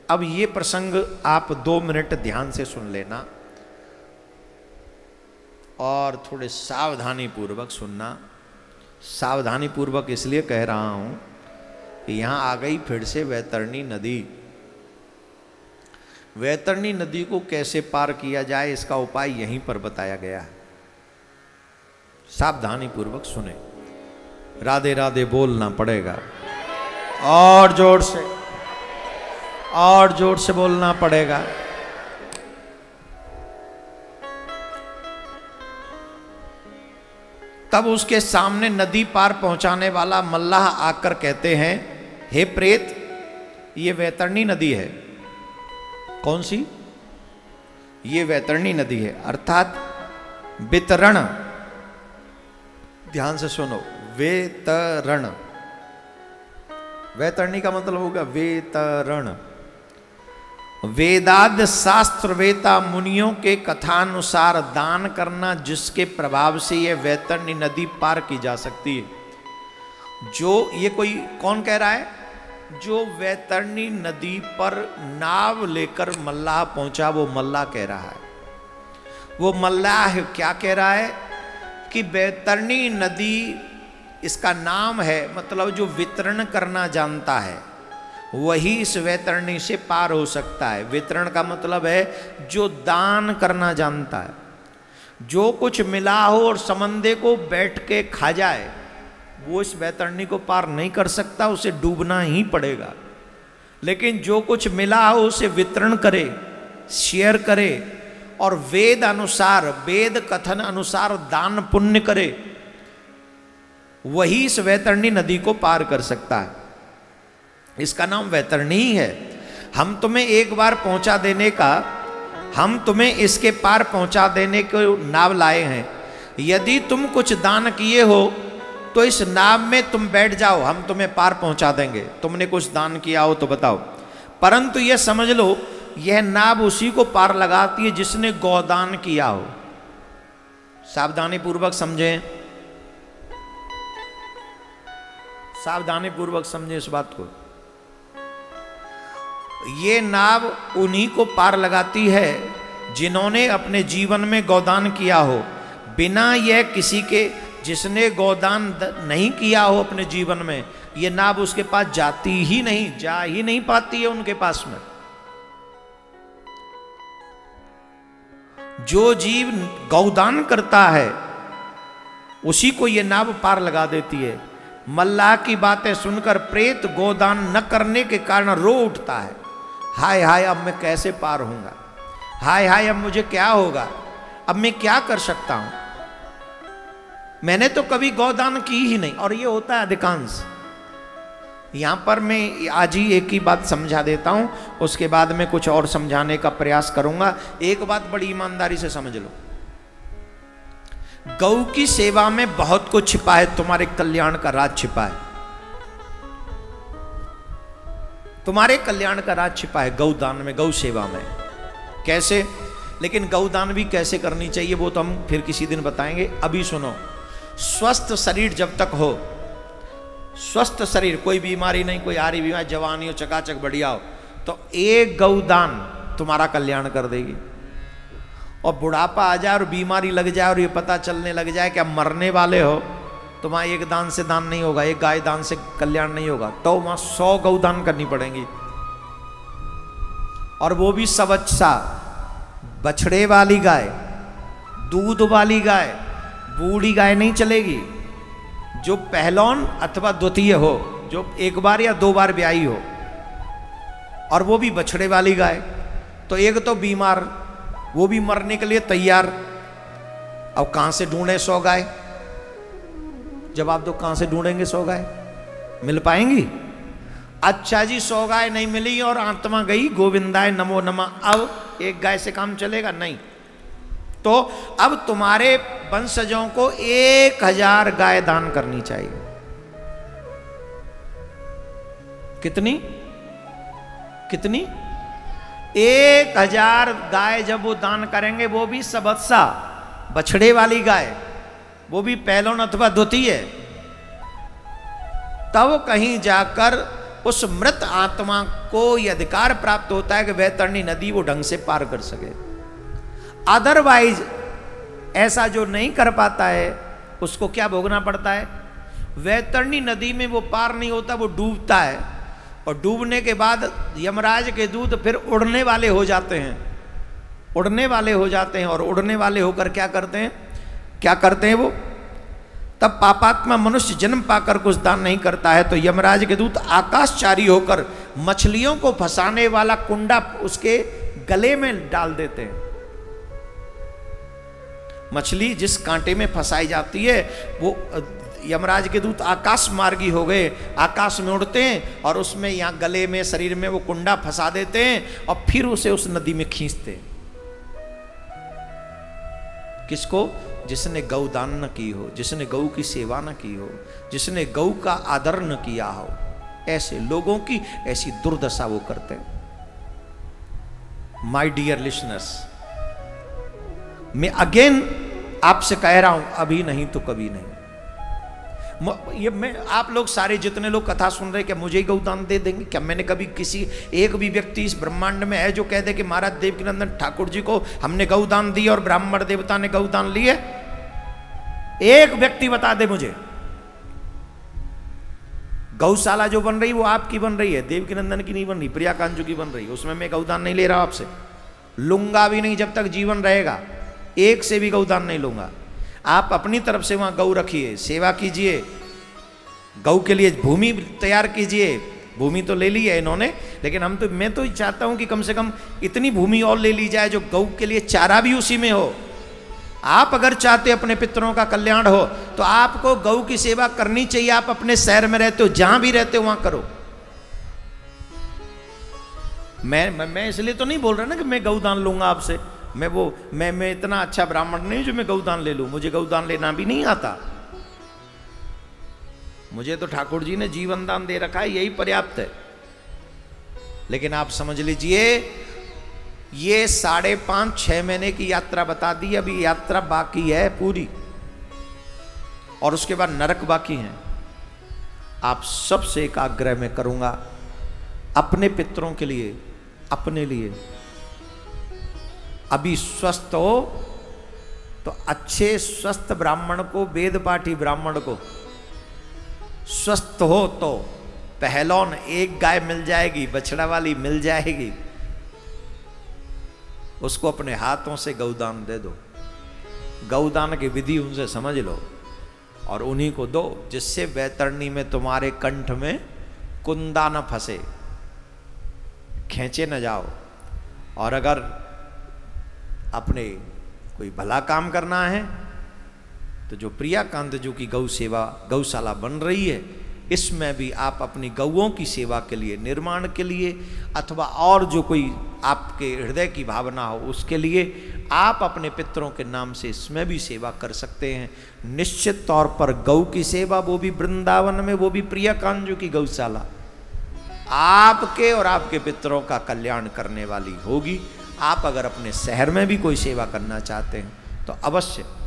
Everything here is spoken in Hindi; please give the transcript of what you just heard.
अब ये प्रसंग आप 2 मिनट ध्यान से सुन लेना और थोड़े सावधानी पूर्वक सुनना। सावधानी पूर्वक इसलिए कह रहा हूं कि यहां आ गई फिर से वैतरणी नदी। वैतरणी नदी को कैसे पार किया जाए इसका उपाय यहीं पर बताया गया है। सावधानी पूर्वक सुने, राधे राधे बोलना पड़ेगा और जोर से बोलना पड़ेगा। तब उसके सामने नदी पार पहुंचाने वाला मल्लाह आकर कहते हैं, हे प्रेत, ये वैतरणी नदी है। कौन सी? ये वैतरणी नदी है, अर्थात वितरण। ध्यान से सुनो, वेतरण। वैतरणी का मतलब होगा वेतरण। वेदाद्य शास्त्र वेता मुनियों के कथानुसार दान करना, जिसके प्रभाव से यह वैतरणी नदी पार की जा सकती है। जो ये कोई कौन कह रहा है? जो वैतरणी नदी पर नाव लेकर मल्लाह पहुंचा, वो मल्लाह कह रहा है। वो मल्लाह क्या कह रहा है कि वैतरणी नदी इसका नाम है, मतलब जो वितरण करना जानता है वही इस वैतरणी से पार हो सकता है। वितरण का मतलब है जो दान करना जानता है। जो कुछ मिला हो और समंदे को बैठ के खा जाए, वो इस वैतरणी को पार नहीं कर सकता, उसे डूबना ही पड़ेगा। लेकिन जो कुछ मिला हो उसे वितरण करे, शेयर करे और वेद अनुसार, वेद कथन अनुसार दान पुण्य करे, वही इस वैतरणी नदी को पार कर सकता है। इसका नाम वैतरणी ही है। हम तुम्हें एक बार पहुंचा देने का, हम तुम्हें इसके पार पहुंचा देने को नाव लाए हैं। यदि तुम कुछ दान किए हो तो इस नाव में तुम बैठ जाओ, हम तुम्हें पार पहुंचा देंगे। तुमने कुछ दान किया हो तो बताओ। परंतु यह समझ लो, यह नाव उसी को पार लगाती है जिसने गौदान किया हो। सावधानी पूर्वक समझें, सावधानी पूर्वक समझें इस बात को। ये नाव उन्हीं को पार लगाती है जिन्होंने अपने जीवन में गौदान किया हो। बिना यह किसी के, जिसने गौदान नहीं किया हो अपने जीवन में, ये नाव उसके पास जाती ही नहीं, जा ही नहीं पाती है उनके पास में। जो जीव गौदान करता है उसी को ये नाव पार लगा देती है। मल्लाह की बातें सुनकर प्रेत गोदान न करने के कारण रो उठता है। हाय हाय, अब मैं कैसे पार होऊंगा? हाय हाय, अब मुझे क्या होगा? अब मैं क्या कर सकता हूं? मैंने तो कभी गौदान की ही नहीं। और ये होता है अधिकांश। यहां पर मैं आज ही एक ही बात समझा देता हूं, उसके बाद में कुछ और समझाने का प्रयास करूंगा। एक बात बड़ी ईमानदारी से समझ लो, गौ की सेवा में बहुत कुछ छिपा है, तुम्हारे कल्याण का राज छिपा है। तुम्हारे कल्याण का राज छिपा है गौदान में, गौ सेवा में। कैसे? लेकिन गौदान भी कैसे करनी चाहिए वो तो हम फिर किसी दिन बताएंगे। अभी सुनो, स्वस्थ शरीर जब तक हो, स्वस्थ शरीर, कोई बीमारी नहीं, कोई आ रही बीमारी, जवानी हो, चकाचक बढ़िया हो, तो एक गौदान तुम्हारा कल्याण कर देगी। और बुढ़ापा आ जाए और बीमारी लग जाए और ये पता चलने लग जाए कि अब मरने वाले हो, तो वहाँ एक दान से दान नहीं होगा, एक गाय दान से कल्याण नहीं होगा, तो वहाँ 100 गौदान करनी पड़ेंगी। और वो भी सब अच्छा, बछड़े वाली गाय, दूध वाली गाय, बूढ़ी गाय नहीं चलेगी। जो पहलौन अथवा द्वितीय हो, जो एक बार या 2 बार ब्याई हो, और वो भी बछड़े वाली गाय। तो एक तो बीमार, वो भी मरने के लिए तैयार। अब कहां से ढूंढे 100 गाय? जवाब दो, कहां से ढूंढेंगे 100 गाय? मिल पाएंगी? अच्छा जी, 100 गाय नहीं मिली और आत्मा गई गोविंदाय नमो नमः। अब एक गाय से काम चलेगा? नहीं। तो अब तुम्हारे वंशजों को 1000 गाय दान करनी चाहिए। कितनी? कितनी? 1000 गाय जब वो दान करेंगे, वो भी सबत्सा, बछड़े वाली गाय, वो भी पहलौन अथवा द्वितीय, तब कहीं जाकर उस मृत आत्मा को यह अधिकार प्राप्त होता है कि वैतरणी नदी वो ढंग से पार कर सके। अदरवाइज ऐसा जो नहीं कर पाता है उसको क्या भोगना पड़ता है? वैतरणी नदी में वो पार नहीं होता, वो डूबता है, और डूबने के बाद यमराज के दूत फिर उड़ने वाले हो जाते हैं, उड़ने वाले हो जाते हैं, और उड़ने वाले होकर क्या करते हैं? क्या करते हैं वो? तब पापात्मा मनुष्य जन्म पाकर कुछ दान नहीं करता है तो यमराज के दूत आकाशचारी होकर मछलियों को फंसाने वाला कुंडा उसके गले में डाल देते हैं। मछली जिस कांटे में फंसाई जाती है वो यमराज के दूत आकाश मार्गी हो गए, आकाश में उड़ते हैं और उसमें यहाँ गले में शरीर में वो कुंडा फंसा देते हैं और फिर उसे उस नदी में खींचते हैं। किसको? जिसने गौदान न की हो, जिसने गौ की सेवा न की हो, जिसने गौ का आदर न किया हो, ऐसे लोगों की ऐसी दुर्दशा वो करते हैं। माय डियर लिसनर्स, मैं अगेन आपसे कह रहा हूं, अभी नहीं तो कभी नहीं। ये मैं आप लोग सारे जितने लोग कथा सुन रहे, क्या मुझे ही गौदान दे देंगे? क्या मैंने कभी किसी एक भी व्यक्ति इस ब्रह्मांड में है जो कह दे कि महाराज देवकीनंदन ठाकुर जी को हमने गौदान दिया और ब्राह्मण देवता ने गौदान लिए? एक व्यक्ति बता दे मुझे। गौशाला जो बन रही वो आपकी बन रही है, देवकीनंदन की नहीं बन रही, प्रिया कांजू की बन रही, उसमें मैं गौदान नहीं ले रहा आपसे, लूंगा भी नहीं जब तक जीवन रहेगा, एक से भी गौदान नहीं लूंगा। आप अपनी तरफ से वहां गौ रखिए, सेवा कीजिए, गौ के लिए भूमि तैयार कीजिए। भूमि तो ले ली है इन्होंने, लेकिन मैं तो चाहता हूं कि कम से कम इतनी भूमि और ले ली जाए जो गौ के लिए चारा भी उसी में हो। आप अगर चाहते अपने पितरों का कल्याण हो तो आपको गौ की सेवा करनी चाहिए। आप अपने शहर में रहते हो, जहां भी रहते हो वहां करो। मैं इसलिए तो नहीं बोल रहा ना कि मैं गौदान लूंगा आपसे, मैं इतना अच्छा ब्राह्मण नहीं जो मैं गौदान ले लूं, मुझे गौदान लेना भी नहीं आता। मुझे तो ठाकुर जी ने जीवन दान दे रखा है, यही पर्याप्त है। लेकिन आप समझ लीजिए, ये 5.5-6 महीने की यात्रा बता दी, अभी यात्रा बाकी है पूरी, और उसके बाद नरक बाकी है। आप सबसे एक आग्रह में करूंगा, अपने पितरों के लिए, अपने लिए अभी स्वस्थ हो तो अच्छे स्वस्थ ब्राह्मण को, वेद पाठी ब्राह्मण को स्वस्थ हो तो पहलौन एक गाय मिल जाएगी, बछड़ा वाली मिल जाएगी, उसको अपने हाथों से गौदान दे दो। गौदान की विधि उनसे समझ लो और उन्हीं को दो, जिससे वैतरणी में तुम्हारे कंठ में कुंदा न फंसे, खींचे न जाओ। और अगर अपने कोई भला काम करना है तो जो प्रियाकांत जो की गौ सेवा गौशाला बन रही है, इसमें भी आप अपनी गौओं की सेवा के लिए, निर्माण के लिए, अथवा और जो कोई आपके हृदय की भावना हो उसके लिए आप अपने पितरों के नाम से इसमें भी सेवा कर सकते हैं। निश्चित तौर पर गौ की सेवा, वो भी वृंदावन में, वो भी प्रियाकांत की गौशाला, आपके और आपके पितरों का कल्याण करने वाली होगी। आप अगर अपने शहर में भी कोई सेवा करना चाहते हैं तो अवश्य